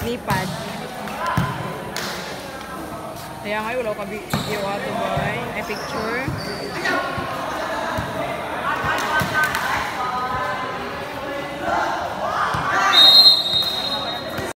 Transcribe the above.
lipad. Kaya ngayon, wala ka video ato ba? Ay, picture.